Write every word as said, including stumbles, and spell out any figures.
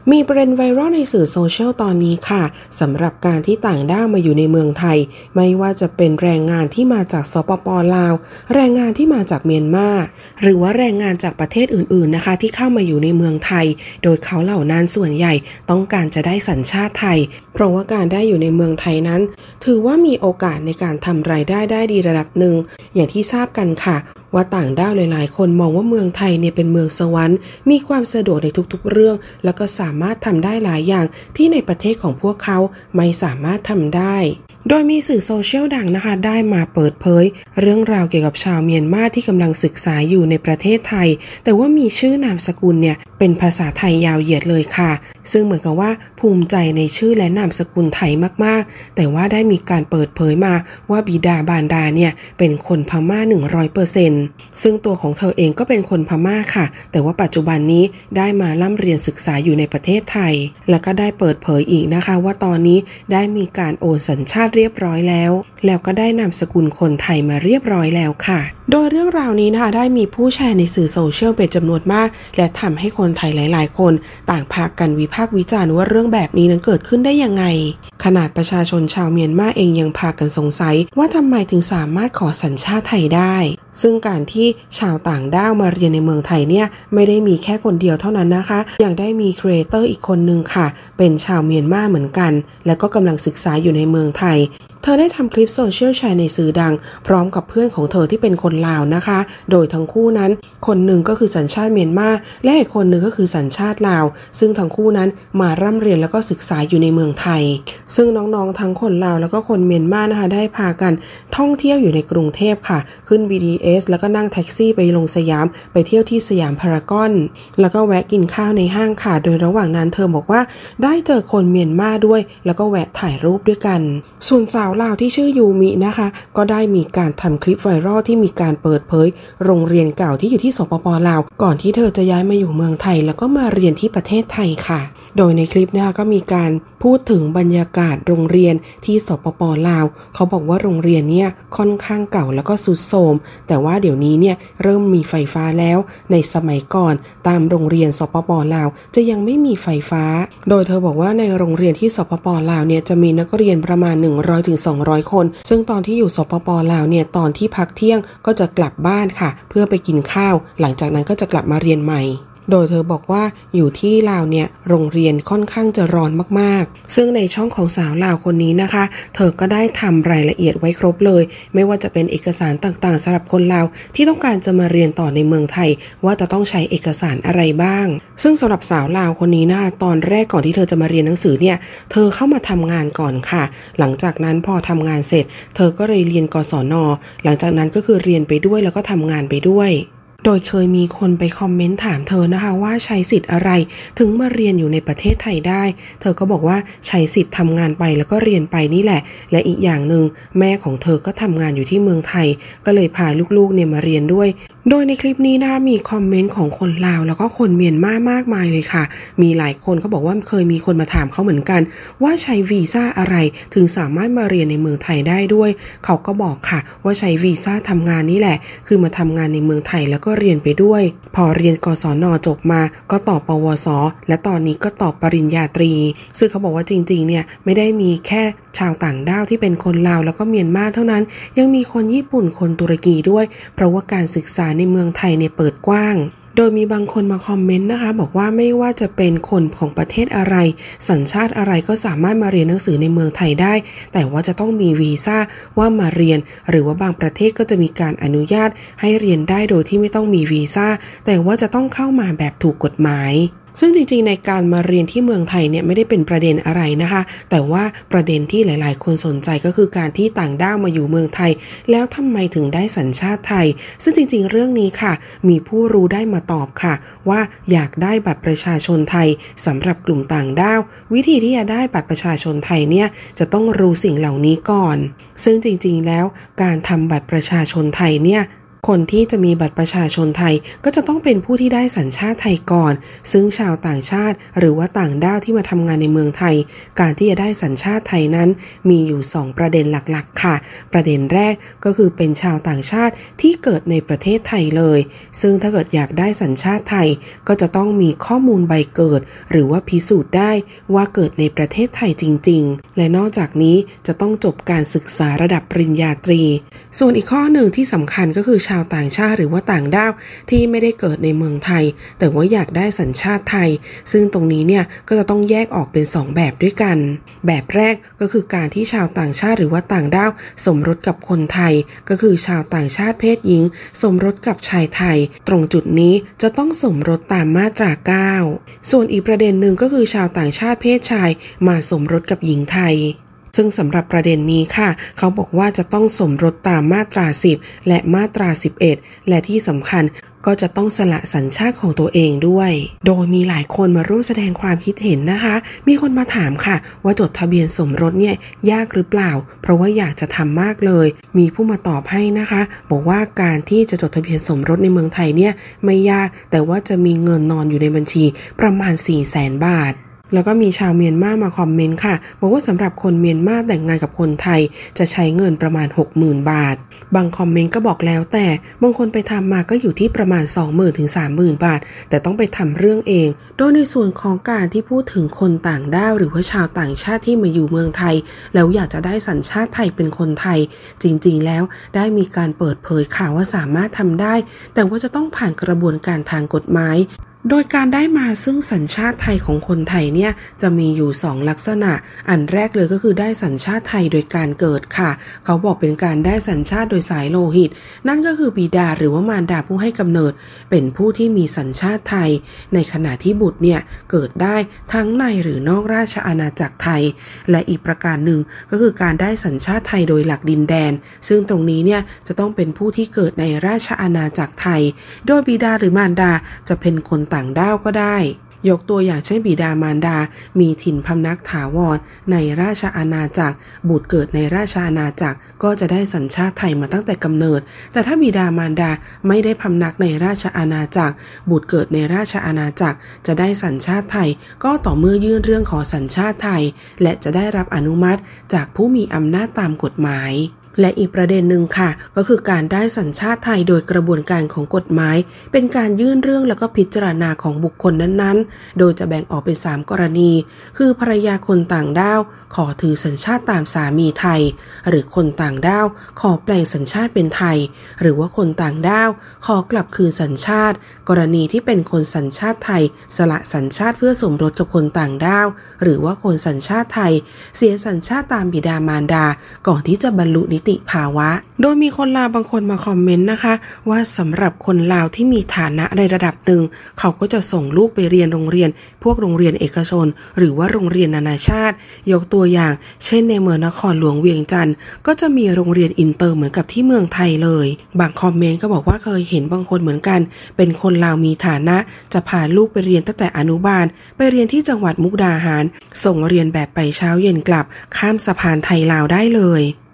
มีประเด็นไวรัลในสื่อโซเชียลตอนนี้ค่ะสำหรับการที่ต่างด้าวมาอยู่ในเมืองไทยไม่ว่าจะเป็นแรงงานที่มาจากสปป.ลาวแรงงานที่มาจากเมียนมาหรือว่าแรงงานจากประเทศอื่นๆนะคะที่เข้ามาอยู่ในเมืองไทยโดยเขาเหล่านั้นส่วนใหญ่ต้องการจะได้สัญชาติไทยเพราะว่าการได้อยู่ในเมืองไทยนั้นถือว่ามีโอกาสในการทำรายได้ได้ดีระดับหนึ่งอย่างที่ทราบกันค่ะว่าต่างด้าวหลายๆคนมองว่าเมืองไทยเนี่ยเป็นเมืองสวรรค์มีความสะดวกในทุกๆเรื่องแล้วก็สามารถทำได้หลายอย่างที่ในประเทศของพวกเขาไม่สามารถทำได้โดยมีสื่อโซเชียลดังนะคะได้มาเปิดเผยเรื่องราวเกี่ยวกับชาวเมียนมาที่กำลังศึกษาอยู่ในประเทศไทยแต่ว่ามีชื่อนามสกุลเนี่ยเป็นภาษาไทยยาวเหยียดเลยค่ะซึ่งเหมือนกับว่าภูมิใจในชื่อและนามสกุลไทยมากๆแต่ว่าได้มีการเปิดเผยมาว่าบิดาบารดาเนี่ยเป็นคนพม่า หนึ่งร้อยเปอร์เซ็นต์ ซึ่งตัวของเธอเองก็เป็นคนพม่าค่ะแต่ว่าปัจจุบันนี้ได้มาล่ำเรียนศึกษาอยู่ในประเทศไทยแล้วก็ได้เปิดเผยอีกนะคะว่าตอนนี้ได้มีการโอนสัญชาติเรียบร้อยแล้วแล้วก็ได้นามสกุลคนไทยมาเรียบร้อยแล้วค่ะโดยเรื่องราวนี้นะคะได้มีผู้แชร์ในสื่อโซเชียลเป็นจำนวนมากและทำให้คนไทยหลายๆคนต่างพากันวิพากษ์วิจารณ์ว่าเรื่องแบบนี้นั้นเกิดขึ้นได้ยังไงขนาดประชาชนชาวเมียนมาเองยังพากันสงสัยว่าทำไมถึงสามารถขอสัญชาติไทยได้ซึ่งการที่ชาวต่างด้าวมาเรียนในเมืองไทยเนี่ยไม่ได้มีแค่คนเดียวเท่านั้นนะคะยังได้มีครีเอเตอร์อีกคนนึงค่ะเป็นชาวเมียนมาเหมือนกันและก็กำลังศึกษาอยู่ในเมืองไทยเธอได้ทำคลิปโซเชียลแชร์ในสื่อดังพร้อมกับเพื่อนของเธอที่เป็นคนลาวนะคะโดยทั้งคู่นั้นคนหนึ่งก็คือสัญชาติเมียนมาและอีกคนหนึ่งก็คือสัญชาติลาวซึ่งทั้งคู่นั้นมาร่ำเรียนแล้วก็ศึกษาอยู่ในเมืองไทยซึ่งน้องๆทั้งคนลาวแล้วก็คนเมียนมานะคะได้พากันท่องเที่ยวอยู่ในกรุงเทพค่ะขึ้น บี ที เอส แล้วก็นั่งแท็กซี่ไปลงสยามไปเที่ยวที่สยามพารากอนแล้วก็แวะกินข้าวในห้างค่ะโดยระหว่างนั้นเธอบอกว่าได้เจอคนเมียนมาด้วยแล้วก็แวะถ่ายรูปด้วยกันส่วนสาวลาวที่ชื่อยูมินะคะก็ได้มีการทำคลิปไวรัลที่มีการเปิดเผยโรงเรียนเก่าที่อยู่ที่สปป.ลาวก่อนที่เธอจะย้ายมาอยู่เมืองไทยแล้วก็มาเรียนที่ประเทศไทยค่ะโดยในคลิปนะคะก็มีการพูดถึงบรรยากาศโรงเรียนที่สปป.ลาวเขาบอกว่าโรงเรียนเนี่ยค่อนข้างเก่าแล้วก็ทรุดโทรมแต่ว่าเดี๋ยวนี้เนี่ยเริ่มมีไฟฟ้าแล้วในสมัยก่อนตามโรงเรียนสปป.ลาวจะยังไม่มีไฟฟ้าโดยเธอบอกว่าในโรงเรียนที่สปป.ลาวเนี่ยจะมีนักเรียนประมาณ หนึ่งร้อยถึงสองร้อย คนซึ่งตอนที่อยู่สปป.ลาวเนี่ยตอนที่พักเที่ยงก็จะกลับบ้านค่ะเพื่อไปกินข้าวหลังจากนั้นก็จะกลับมาเรียนใหม่โดยเธอบอกว่าอยู่ที่ลาวเนี่ยโรงเรียนค่อนข้างจะร้อนมากๆซึ่งในช่องของสาวลาวคนนี้นะคะเธอก็ได้ทำรายละเอียดไว้ครบเลยไม่ว่าจะเป็นเอกสารต่างๆสำหรับคนลาวที่ต้องการจะมาเรียนต่อในเมืองไทยว่าจะต้องใช้เอกสารอะไรบ้างซึ่งสำหรับสาวลาวคนนี้นะคะตอนแรกก่อนที่เธอจะมาเรียนหนังสือเนี่ยเธอเข้ามาทำงานก่อนค่ะหลังจากนั้นพอทำงานเสร็จเธอก็เลยเรียนกศน.หลังจากนั้นก็คือเรียนไปด้วยแล้วก็ทำงานไปด้วยโดยเคยมีคนไปคอมเมนต์ถามเธอนะคะว่าใช้สิทธิ์อะไรถึงมาเรียนอยู่ในประเทศไทยได้เธอก็บอกว่าใช้สิทธิ์ทำงานไปแล้วก็เรียนไปนี่แหละและอีกอย่างหนึ่งแม่ของเธอก็ทำงานอยู่ที่เมืองไทยก็เลยพาลูกๆเนี่ยมาเรียนด้วยโดยในคลิปนี้นะมีคอมเมนต์ของคนลาวแล้วก็คนเมียนมามากมายเลยค่ะมีหลายคนเขาบอกว่าเคยมีคนมาถามเขาเหมือนกันว่าใช้วีซ่าอะไรถึงสามารถมาเรียนในเมืองไทยได้ด้วยเขาก็บอกค่ะว่าใช้วีซ่าทำงานนี่แหละคือมาทำงานในเมืองไทยแล้วก็เรียนไปด้วยพอเรียนกศน.จบมาก็ต่อปวส.และตอนนี้ก็ต่อปริญญาตรีซึ่งเขาบอกว่าจริงๆเนี่ยไม่ได้มีแค่ชาวต่างด้าวที่เป็นคนลาวแล้วก็เมียนมาเท่านั้นยังมีคนญี่ปุ่นคนตุรกีด้วยเพราะว่าการศึกษาในเมืองไทยเนี่ยเปิดกว้างโดยมีบางคนมาคอมเมนต์นะคะบอกว่าไม่ว่าจะเป็นคนของประเทศอะไรสัญชาติอะไรก็สามารถมาเรียนหนังสือในเมืองไทยได้แต่ว่าจะต้องมีวีซ่าว่ามาเรียนหรือว่าบางประเทศก็จะมีการอนุญาตให้เรียนได้โดยที่ไม่ต้องมีวีซ่าแต่ว่าจะต้องเข้ามาแบบถูกกฎหมายซึ่งจริงๆในการมาเรียนที่เมืองไทยเนี่ยไม่ได้เป็นประเด็นอะไรนะคะแต่ว่าประเด็นที่หลายๆคนสนใจก็คือการที่ต่างด้าวมาอยู่เมืองไทยแล้วทำไมถึงได้สัญชาติไทยซึ่งจริงๆเรื่องนี้ค่ะมีผู้รู้ได้มาตอบค่ะว่าอยากได้บัตรประชาชนไทยสำหรับกลุ่มต่างด้าววิธีที่จะได้บัตรประชาชนไทยเนี่ยจะต้องรู้สิ่งเหล่านี้ก่อนซึ่งจริงๆแล้วการทำบัตรประชาชนไทยเนี่ยคนที่จะมีบัตรประชาชนไทยก็จะต้องเป็นผู้ที่ได้สัญชาติไทยก่อนซึ่งชาวต่างชาติหรือว่าต่างด้าวที่มาทำงานในเมืองไทยการที่จะได้สัญชาติไทยนั้นมีอยู่สองประเด็นหลักๆค่ะประเด็นแรกก็คือเป็นชาวต่างชาติที่เกิดในประเทศไทยเลยซึ่งถ้าเกิดอยากได้สัญชาติไทยก็จะต้องมีข้อมูลใบเกิดหรือว่าพิสูจน์ได้ว่าเกิดในประเทศไทยจริงๆและนอกจากนี้จะต้องจบการศึกษาระดับปริญญาตรีส่วนอีกข้อหนึ่งที่สำคัญก็คือชาวต่างชาติหรือว่าต่างด้าวที่ไม่ได้เกิดในเมืองไทยแต่ว่าอยากได้สัญชาติไทยซึ่งตรงนี้เนี่ยก็จะต้องแยกออกเป็นสองแบบด้วยกันแบบแรกก็คือการที่ชาวต่างชาติหรือว่าต่างด้าวสมรสกับคนไทยก็คือชาวต่างชาติเพศหญิงสมรสกับชายไทยตรงจุดนี้จะต้องสมรสตามมาตราเก้าส่วนอีกประเด็นหนึ่งก็คือชาวต่างชาติเพศชายมาสมรสกับหญิงไทยซึ่งสำหรับประเด็นนี้ค่ะเขาบอกว่าจะต้องสมรสตามมาตราสิบและมาตราสิบเอ็ดและที่สำคัญก็จะต้องสละสัญชาติของตัวเองด้วยโดยมีหลายคนมาร่วมแสดงความคิดเห็นนะคะมีคนมาถามค่ะว่าจดทะเบียนสมรสเนี่ยยากหรือเปล่าเพราะว่าอยากจะทำมากเลยมีผู้มาตอบให้นะคะบอกว่าการที่จะจดทะเบียนสมรสในเมืองไทยเนี่ยไม่ยากแต่ว่าจะมีเงินนอนอยู่ในบัญชีประมาณ สี่แสน บาทแล้วก็มีชาวเมียนมามาคอมเมนต์ค่ะบอกว่าสำหรับคนเมียนมาแต่งงานกับคนไทยจะใช้เงินประมาณ หกหมื่น บาทบางคอมเมนต์ก็บอกแล้วแต่บางคนไปทำมาก็อยู่ที่ประมาณ สองหมื่น ถึง สามหมื่น บาทแต่ต้องไปทำเรื่องเองโดยในส่วนของการที่พูดถึงคนต่างด้าวหรือว่าชาวต่างชาติที่มาอยู่เมืองไทยแล้วอยากจะได้สัญชาติไทยเป็นคนไทยจริงๆแล้วได้มีการเปิดเผยข่าวว่าสามารถทำได้แต่ว่าจะต้องผ่านกระบวนการทางกฎหมายโดยการได้มาซึ่งสัญชาติไทยของคนไทยเนี่ยจะมีอยู่สองลักษณะอันแรกเลยก็คือได้สัญชาติไทยโดยการเกิดค่ะเขาบอกเป็นการได้สัญชาติโดยสายโลหิตนั่นก็คือบิดาหรือว่ามารดาผู้ให้กำเนิดเป็นผู้ที่มีสัญชาติไทยในขณะที่บุตรเนี่ยเกิดได้ทั้งในหรือนอกราชอาณาจักรไทยและอีกประการหนึ่งก็คือการได้สัญชาติไทยโดยหลักดินแดนซึ่งตรงนี้เนี่ยจะต้องเป็นผู้ที่เกิดในราชอาณาจักรไทยโดยบิดาหรือมารดาจะเป็นคนต่างด้าวก็ได้ยกตัวอย่างเช่นบิดามารดามีถิ่นพำนักถาวรในราชอาณาจักรบุตรเกิดในราชอาณาจักรก็จะได้สัญชาติไทยมาตั้งแต่กำเนิดแต่ถ้าบิดามารดาไม่ได้พำนักในราชอาณาจักรบุตรเกิดในราชอาณาจักรจะได้สัญชาติไทยก็ต่อเมื่อยื่นเรื่องขอสัญชาติไทยและจะได้รับอนุมัติจากผู้มีอำนาจตามกฎหมายและอีกประเด็นหนึ่งค่ะก็คือการได้สัญชาติไทยโดยกระบวนการของกฎหมายเป็นการยื่นเรื่องแล้วก็พิจารณาของบุคคลนั้นๆโดยจะแบ่งออกเป็นสามกรณีคือภรรยาคนต่างด้าวขอถือสัญชาติตามสามีไทยหรือคนต่างด้าวขอแปลงสัญชาติเป็นไทยหรือว่าคนต่างด้าวขอกลับคืนสัญชาติกรณีที่เป็นคนสัญชาติไทยสละสัญชาติเพื่อสมรสกับคนต่างด้าวหรือว่าคนสัญชาติไทยเสียสัญชาติตามบิดามารดาก่อนที่จะบรรลุนิติภาวะโดยมีคนลาวบางคนมาคอมเมนต์นะคะว่าสำหรับคนลาวที่มีฐานะในระดับหนึ่งเขาก็จะส่งลูกไปเรียนโรงเรียนพวกโรงเรียนเอกชนหรือว่าโรงเรียนนานาชาติยกตัวอย่างเช่นในเมืองนครหลวงเวียงจันทร์ก็จะมีโรงเรียนอินเตอร์เหมือนกับที่เมืองไทยเลยบางคอมเมนต์ก็บอกว่าเคยเห็นบางคนเหมือนกันเป็นคนลาวมีฐานะจะพาลูกไปเรียนตั้งแต่อนุบาลไปเรียนที่จังหวัดมุกดาหารส่งเรียนแบบไปเช้าเย็นกลับข้ามสะพานไทยลาวได้เลย